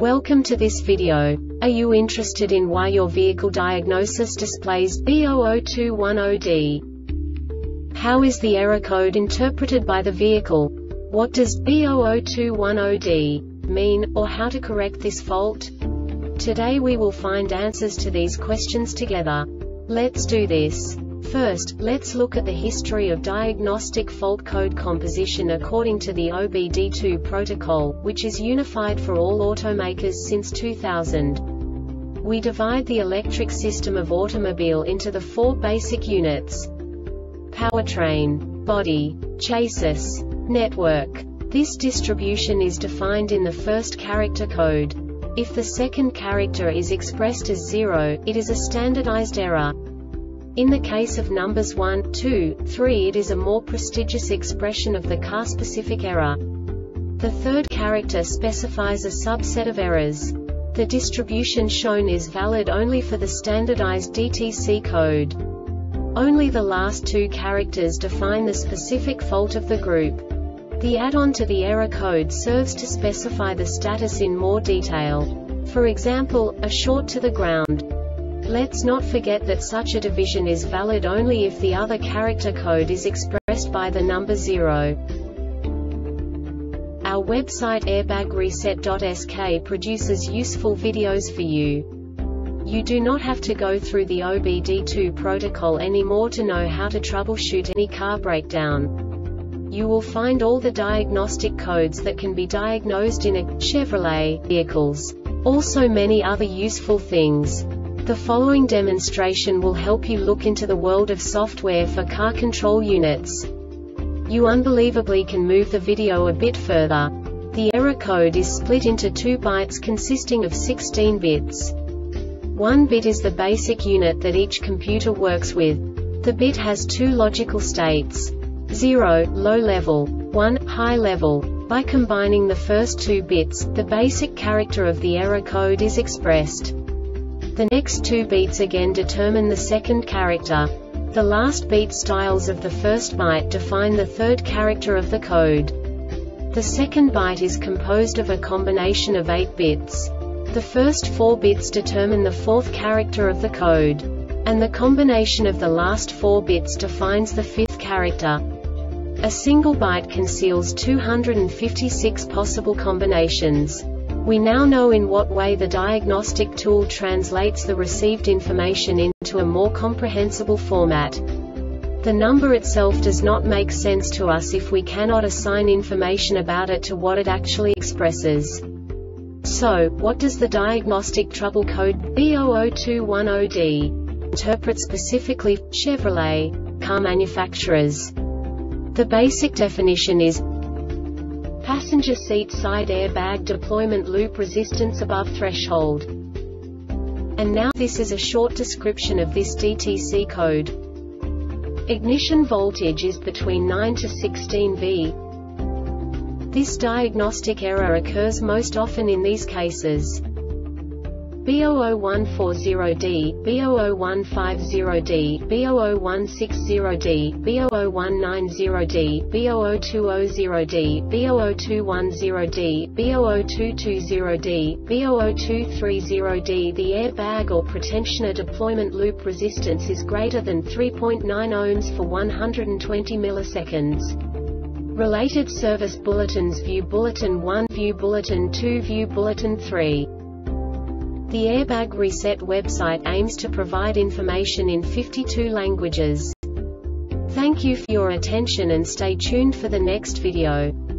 Welcome to this video. Are you interested in why your vehicle diagnosis displays B00210D? How is the error code interpreted by the vehicle? What does B00210D mean, or how to correct this fault? Today we will find answers to these questions together. Let's do this. First, let's look at the history of diagnostic fault code composition according to the OBD2 protocol, which is unified for all automakers since 2000. We divide the electric system of automobile into the four basic units: powertrain, body, chassis, network. This distribution is defined in the first character code. If the second character is expressed as 0, it is a standardized error. In the case of numbers 1, 2, 3, it is a more prestigious expression of the car-specific error. The third character specifies a subset of errors. The distribution shown is valid only for the standardized DTC code. Only the last two characters define the specific fault of the group. The add-on to the error code serves to specify the status in more detail. For example, a short to the ground. Let's not forget that such a division is valid only if the other character code is expressed by the number 0. Our website airbagreset.sk produces useful videos for you. You do not have to go through the OBD2 protocol anymore to know how to troubleshoot any car breakdown. You will find all the diagnostic codes that can be diagnosed in a Chevrolet vehicles. Also many other useful things. The following demonstration will help you look into the world of software for car control units. You unbelievably can move the video a bit further. The error code is split into 2 bytes consisting of 16 bits. 1 bit is the basic unit that each computer works with. The bit has 2 logical states: 0, low level, 1, high level. By combining the first 2 bits, the basic character of the error code is expressed. The next 2 beats again determine the second character. The last beat styles of the first byte define the third character of the code. The second byte is composed of a combination of 8 bits. The first 4 bits determine the fourth character of the code. And the combination of the last 4 bits defines the fifth character. A single byte conceals 256 possible combinations. We now know in what way the diagnostic tool translates the received information into a more comprehensible format. The number itself does not make sense to us if we cannot assign information about it to what it actually expresses. So, what does the diagnostic trouble code B00210D interpret specifically for Chevrolet car manufacturers? The basic definition is passenger seat side airbag deployment loop resistance above threshold. And now this is a short description of this DTC code. Ignition voltage is between 9 to 16 V. This diagnostic error occurs most often in these cases: B00140D, B00150D, B00160D, B00190D, B00200D, B00210D, B00220D, B00230D. The airbag or pretensioner deployment loop resistance is greater than 3.9 ohms for 120 milliseconds. Related service bulletins: View Bulletin 1, View Bulletin 2, View Bulletin 3. The Airbag Reset website aims to provide information in 52 languages. Thank you for your attention and stay tuned for the next video.